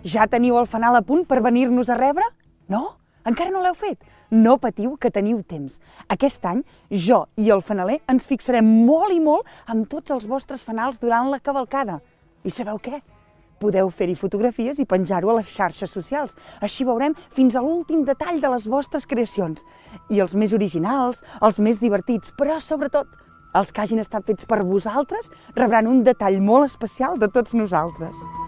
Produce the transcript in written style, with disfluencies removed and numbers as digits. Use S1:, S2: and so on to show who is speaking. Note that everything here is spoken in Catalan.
S1: Ja teniu el fanal a punt per venir-nos a rebre? No? Encara no l'heu fet? No patiu, que teniu temps. Aquest any, jo i el fanaler ens fixarem molt i molt amb tots els vostres fanals durant la cavalcada. I sabeu què? Podeu fer-hi fotografies i penjar-ho a les xarxes socials. Així veurem fins a l'últim detall de les vostres creacions. I els més originals, els més divertits, però sobretot els que hagin estat fets per vosaltres rebran un detall molt especial de tots nosaltres.